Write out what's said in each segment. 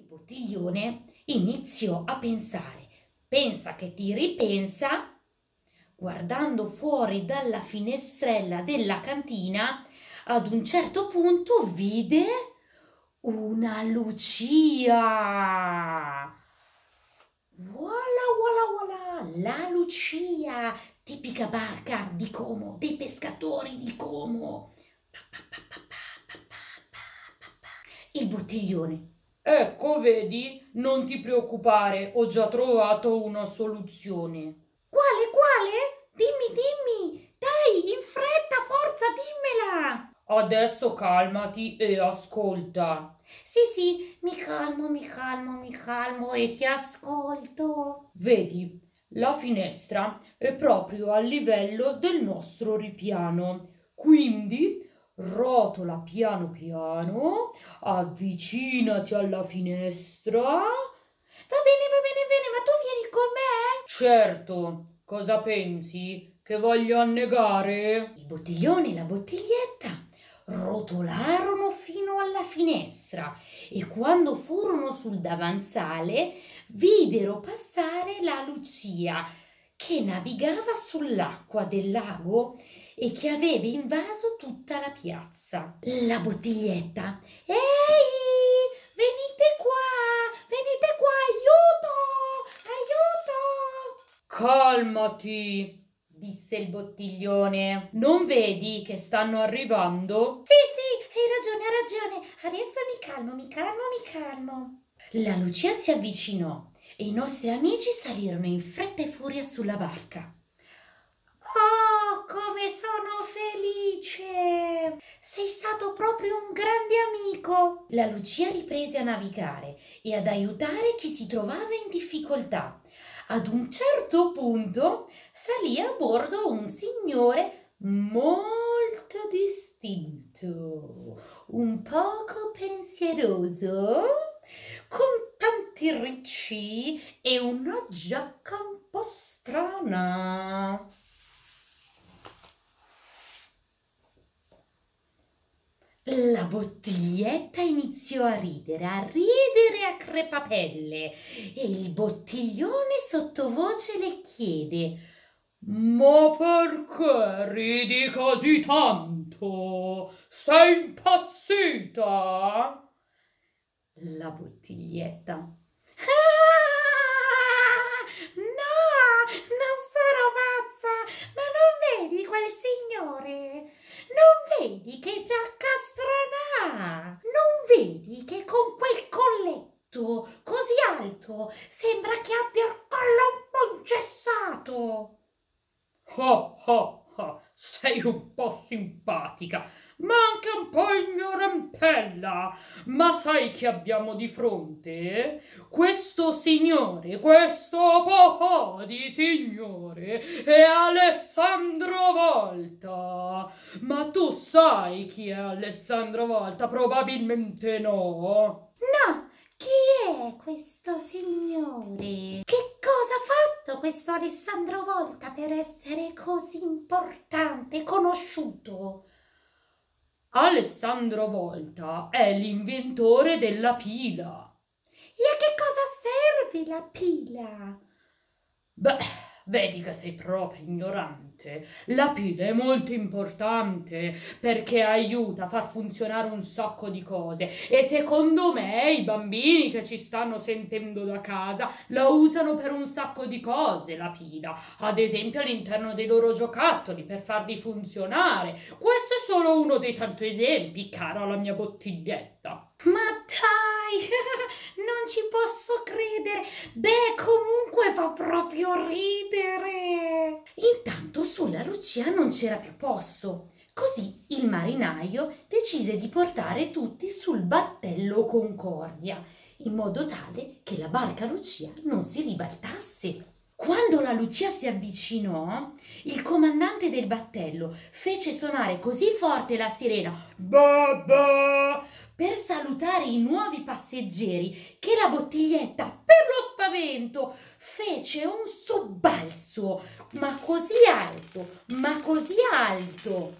bottiglione iniziò a pensare. Pensa che ti ripensa, guardando fuori dalla finestrella della cantina, ad un certo punto vide una lucia. Voilà, voilà, voilà, la lucia, tipica barca di Como, dei pescatori di Como. Il bottiglione. Ecco, vedi, non ti preoccupare, ho già trovato una soluzione. Quale? Dimmi, dai, in fretta, forza, dimmela. Adesso calmati e ascolta. Sì, mi calmo e ti ascolto. Vedi, la finestra è proprio a livello del nostro ripiano, quindi rotola piano piano, avvicinati alla finestra. Va bene, ma tu vieni con me? Certo, cosa pensi? Che voglio annegare? Il bottiglione e la bottiglietta rotolarono fino alla finestra e quando furono sul davanzale videro passare la Lucia che navigava sull'acqua del lago e che aveva invaso tutta la piazza. La bottiglietta: ehi, venite qua, aiuto! Calmati, disse il bottiglione. Non vedi che stanno arrivando? Sì, hai ragione. Adesso mi calmo. La Lucia si avvicinò e i nostri amici salirono in fretta e furia sulla barca. Oh, come sono felice! Sei stato proprio un grande amico! La Lucia riprese a navigare e ad aiutare chi si trovava in difficoltà. Ad un certo punto salì a bordo un signore molto distinto, un poco pensieroso, con tanti ricci e una giacca un po' strana. La bottiglietta iniziò a ridere a crepapelle e il bottiglione sottovoce le chiede: ma perché ridi così tanto? Sei impazzita? La bottiglietta: no, non sono pazza, ma non vedi quel signore? Non vedi che giacca strana? Non vedi che con quel colletto così alto sembra che abbia il collo un po' ingessato? Sei un po' simpatica, ma anche un po' ignorantella. Ma sai chi abbiamo di fronte? Questo signore, questo po' di signore è Alessandro Volta. Ma tu sai chi è Alessandro Volta? Probabilmente no. No, chi è questo signore? Che cosa ha fatto questo Alessandro Volta per essere così importante e conosciuto? Alessandro Volta è l'inventore della pila. E a che cosa serve la pila? Beh, vedi che sei proprio ignorante. La pila è molto importante perché aiuta a far funzionare un sacco di cose e secondo me i bambini che ci stanno sentendo da casa la usano per un sacco di cose, la pila, ad esempio all'interno dei loro giocattoli per farli funzionare. Questo è solo uno dei tanti esempi, cara la mia bottiglietta. Ma dai, non ci posso credere. Beh, comunque fa proprio ridere. Intanto sulla Lucia non c'era più posto. Così il marinaio decise di portare tutti sul battello Concordia, in modo tale che la barca Lucia non si ribaltasse. Quando la Lucia si avvicinò, il comandante del battello fece suonare così forte la sirena "Babà" per salutare i nuovi passeggeri che la bottiglietta, per lo spavento, fece un sobbalzo, ma così alto,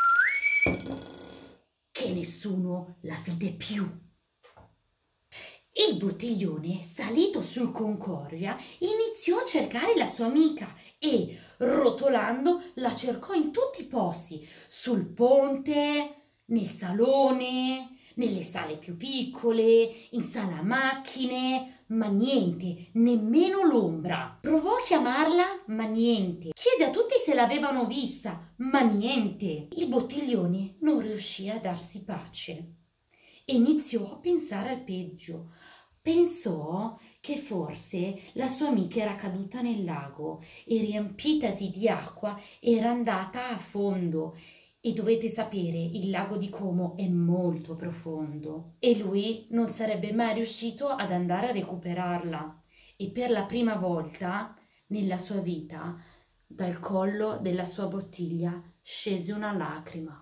che nessuno la vide più. Il bottiglione, salito sul Concordia, iniziò a cercare la sua amica e, rotolando, la cercò in tutti i posti, sul ponte, nel salone, nelle sale più piccole, in sala macchine, ma niente, nemmeno l'ombra. Provò a chiamarla, ma niente. Chiese a tutti se l'avevano vista, ma niente. Il bottiglione non riuscì a darsi pace e iniziò a pensare al peggio. Pensò che forse la sua amica era caduta nel lago e, riempitasi di acqua, era andata a fondo. E dovete sapere, il lago di Como è molto profondo e lui non sarebbe mai riuscito ad andare a recuperarla. E per la prima volta nella sua vita, dal collo della sua bottiglia scese una lacrima.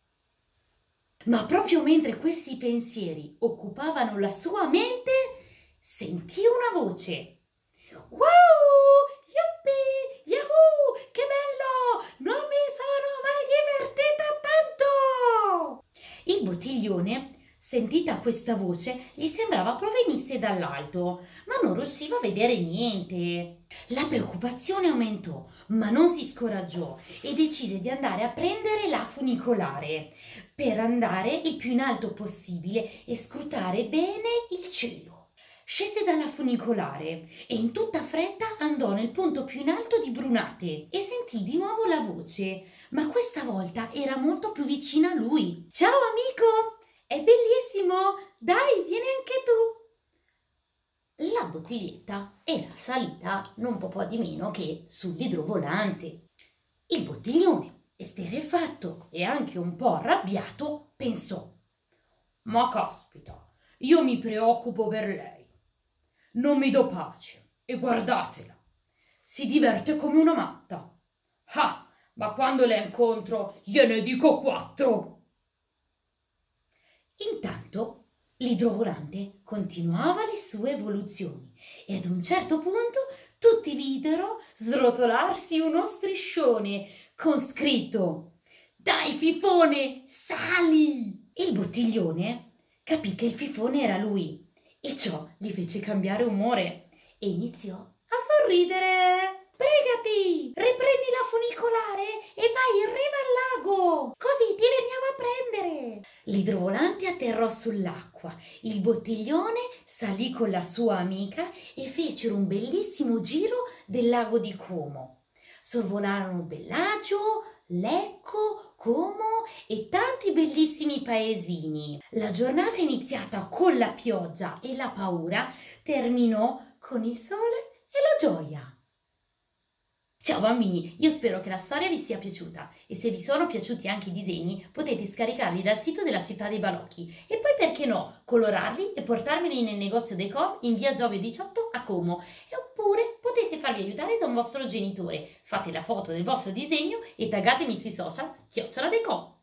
Ma proprio mentre questi pensieri occupavano la sua mente, sentì una voce. Wow! Yuppie! Yahoo! Che bello! Non mi sono mai divertita tanto! Il bottiglione, sentita questa voce, gli sembrava provenisse dall'alto, ma non riusciva a vedere niente. La preoccupazione aumentò, ma non si scoraggiò e decise di andare a prendere la funicolare per andare il più in alto possibile e scrutare bene il cielo. Scese dalla funicolare e in tutta fretta andò nel punto più in alto di Brunate e sentì di nuovo la voce, ma questa volta era molto più vicina a lui. Ciao amico, è bellissimo, dai, vieni anche tu. La bottiglietta era salita non po' di meno che sull'idrovolante. Il bottiglione, esterrefatto e anche un po' arrabbiato, pensò: ma caspita, io mi preoccupo per lei. Non mi do pace e guardatela, si diverte come una matta. Ah, ma quando la incontro gliene dico 4. Intanto l'idrovolante continuava le sue evoluzioni e ad un certo punto tutti videro srotolarsi uno striscione con scritto: dai fifone, sali! Il bottiglione capì che il fifone era lui e ciò gli fece cambiare umore e iniziò a sorridere. Sbrigati, riprendi la funicolare e vai in riva al lago, così ti veniamo a prendere. L'idrovolante atterrò sull'acqua, il bottiglione salì con la sua amica e fecero un bellissimo giro del lago di Como. Sorvolarono Bellagio, Lecco, Como e tanti bellissimi paesini. La giornata iniziata con la pioggia e la paura terminò con il sole e la gioia. Ciao bambini, io spero che la storia vi sia piaciuta e se vi sono piaciuti anche i disegni potete scaricarli dal sito della Città dei Balocchi e poi perché no, colorarli e portarmeli nel negozio dei Com in via Giovio 18 a Como oppure potete farvi aiutare da un vostro genitore. Fate la foto del vostro disegno e taggatemi sui social @decom.